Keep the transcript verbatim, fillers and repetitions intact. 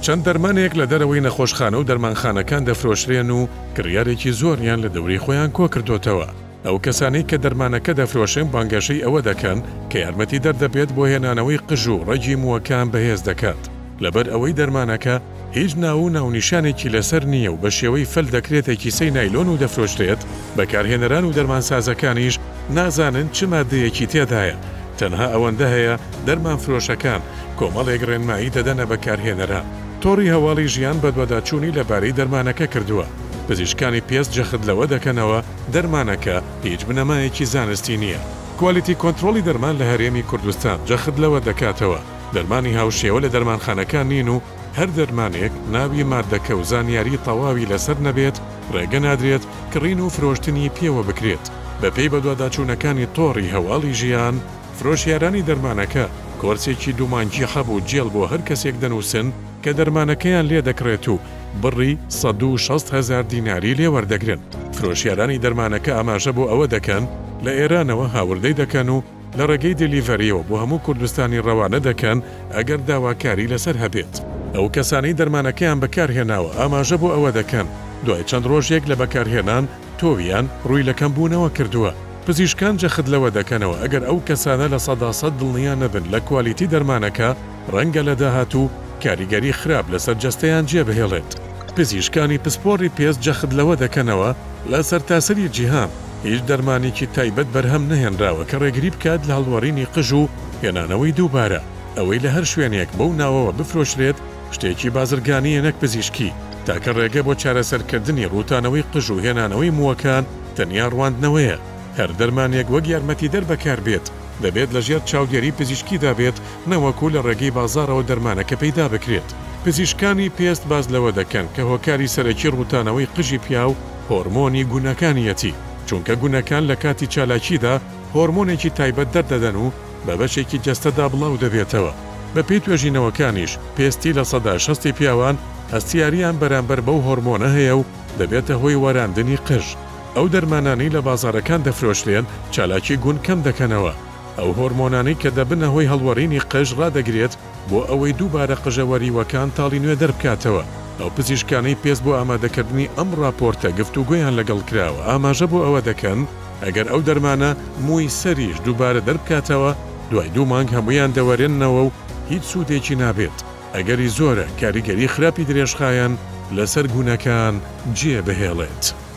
چەند دەرمانێک لە دەرەوەی نەخۆشخانە و دەرمانخانەکان دەفرۆشرێن و کڕیارێکی زۆریان لە دەوری خۆیان کۆ کردوتەوە. ئەو کەسانەی کە دەرمانەکە دەفرۆشن بانگەشەی ئەوە دەکەن کە یارمەتی دەردەبێت بۆ هێنانەوەی قژ و ڕەگی مووەکان بەهێز دەکات. لەبەر ئەوەی دەرمانەکە هیچ ناو و ناونیشانێکی لەسەر نییە و بە شێوەی فەل دەکرێتە کیسەی نایلۆن و دەفرۆشرێت، بەکارهێنەران و دەرمانسازەکانیش نازانن چ مادەیەکی تێدایە. تەنها ئەوەندە هەیە دەرمان فرۆشەکان کۆمەڵێک ڕێنمایی دەدەنە بەکارهێنەران. تۆڕی هەواڵی ژیان بەدواداچوونی لەبارەی دەرمانەکە کردووە. پزیشکانی پێست جەخت لەوە دەکەنەوە دەرمانەکە هیچ بنەمایەکی زانستی نییە. کوالیتی کۆنتڕۆلی دەرمان لە هەرێمی کوردستان جەخت لەوە دەکاتەوە دەرمانی هاوشێوە لە دەرمانخانەکان نین و هەر دەرمانێک ناوی مادەکە و زانیاری تەواوی لەسەر نەبێت ڕێگە نادرێت کڕین و فرۆشتنی پێوە بکرێت. بەپێی بەدواداچوونەکانی تۆڕی هەواڵی ژیان، فرۆشیارانی دەرمانەکە کۆرسێکی دوومانگی حەبوو جێڵ بۆ هەر کەسێک دەنووسن کە دەرمانەکەیان لێ دەکرێت و بڕی سەد و شەست هەزار دیناری لێوەردەگرن. فرۆشیارانی دەرمانەکە ئاماژە بۆ ئەوە دەکەن لە ئێرانەوە هاوردەی دەکەن و لە ڕێگەی دلیڤەریەوە بۆ هەموو کوردستانی ڕەوانە دەکەن ئەگەر داواکاری لەسەر هەبێت. ئەو کەسانەی دەرمانەکەیان بەکارهێناوە ئاماژە بۆ ئەوە دەکەن دوای چەند ڕۆژێک لە بەکارهێنان تۆویان ڕووی لە کەمبوونەوە کردووە. پزیشکان جەخت لەوە دەکەنەوە ئەگەر ئەو کەسانە لە سەدا سەد دڵنیا نەبن لە کوالیتی دەرمانەکە ڕەنگە لە داهاتوو کاریگەری خراپ لەسەر جەستەیان جێبهێڵێت. پزیشکانی پسپۆڕی پێست جەخت لەوە دەکەنەوە لە سەرتاسەری جیهان هیچ دەرمانێکی تایبەت بەرهەم نەهێنراوە کە ڕێگری بکات لە هەڵوەرینی قژ و هێنانەوەی دووبارە. ئەوەی لە هەر شوێنێک بەو ناوەوە بفرۆشرێت شتێکی بازرگانیە نەک پزیشکی، تاکە ڕێگە بۆ چارەسەرکردنی ڕوتانەوەی قژ و هێنانەوەی مووەکان تەنیا ڕواندنەوەیە. هەر دەرمانێک وەک یارمەتی دەربەکار بێت دەبێت لەژێر چاودێری پزیشکیدا بێت نەوەکو لە ڕێگەی بازارەوە دەرمانەکە پەیدا بکرێت. پزیشکانی پێست باز لەوە دەکەن کە هۆکاری سەرەکی ڕوتانەوەی قژی پیا و هۆرمۆنی گونەکانیەتی، چونکە گونەکان لە کاتی چالاکیدا هۆرمۆنێکی تایبەت دەردەدەن و بە بەشێکی جەستەدا بڵاو دەبێتەوە. بە پێی توێژینەوەکانیش پێستی لە سەدا شەستی پیاوان هەستیاریان بەرامبەر بەو هۆرمۆنە هەیە و دەبێتە هۆی وەراندنی قژ. ئەو دەرمانانی لە بازارەکان دەفرۆشرێن چالاکی گون کەم دەکەنەوە. ئەو هۆرمۆنانی کە دەبنە هۆی هەڵوەرینی قژ ڕادەگرێت بۆ ئەوەی دووبارە قژەوەریوەکان تاڵی نوێ دەربکاتەوە. ئەو پزیشکانەی پێست بۆ ئامادەکردنی ئەم راپۆرتە گفتوگویان لەگەڵ کراوە ئاماژە بۆ ئەوە دەکەن ئەگەر ئەو دەرمانە مووی سەریش دووبارە دەربکاتەوە دوای دوو مانگ هەمویان دەوەرێننەوە و هیچ سوودێکی نابێت. ئەگەری زۆرە کاریگەری خراپی درێژخایەن لەسەر گونەکان جێبهێڵێت.